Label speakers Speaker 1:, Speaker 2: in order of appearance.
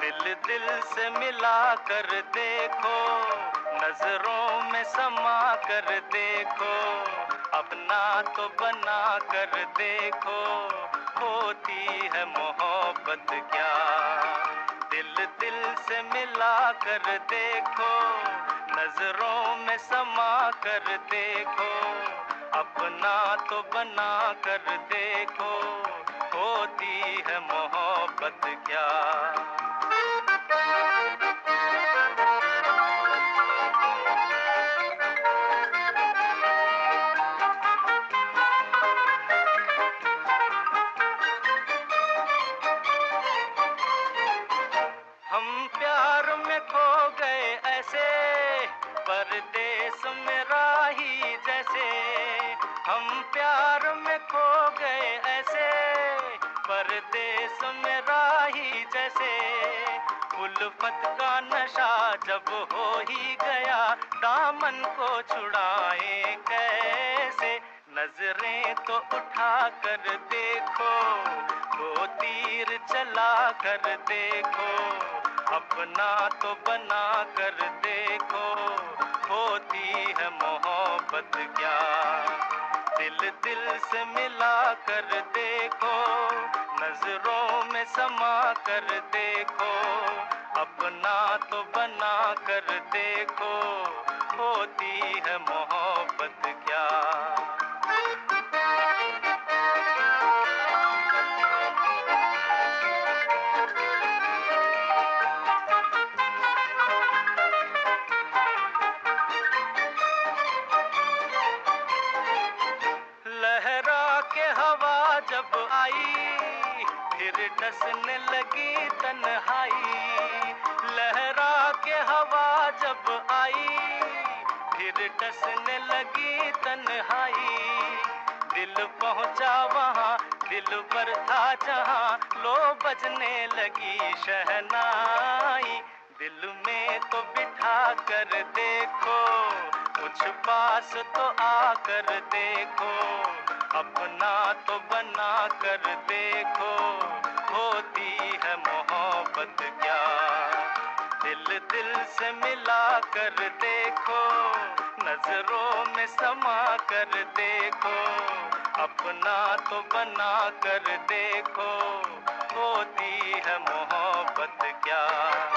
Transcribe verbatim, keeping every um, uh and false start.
Speaker 1: दिल दिल से मिला कर देखो, नजरों में समा कर देखो, अपना तो बना कर देखो, होती है मोहब्बत क्या। दिल दिल से मिला कर देखो, नजरों में समा कर देखो, अपना तो बना कर देखो, होती है मोहब्बत क्या। हम प्यार में खो गए ऐसे, परदेस में राही जैसे। हम प्यार में खो गए ऐसे, परदेस में राही जैसे। उल्फत का नशा जब हो ही गया, दामन को छुड़ाए कैसे। नजरें तो उठा कर देखो, दो तीर चला कर देखो, अपना तो बना कर देखो, होती है मोहब्बत क्या। दिल दिल से मिला कर देखो, नजरों में समा कर देखो, अपना तो बना कर देखो, होती है मोहब्बत क्या। लहरा के हवा जब आई, फिर डसने लगी तन्हाई। लहरा के हवा जब आई, फिर डसने लगी तन्हाई। दिल पहुंचा वहाँ, दिल भर था जहाँ, लो बजने लगी शहनाई। दिल में तो बिठा कर देखो, कुछ पास तो आकर देखो, अपना तो बना कर देखो, होती है मोहब्बत क्या। दिल दिल से मिला कर देखो, नजरों में समा कर देखो, अपना तो बना कर देखो, होती है मोहब्बत क्या।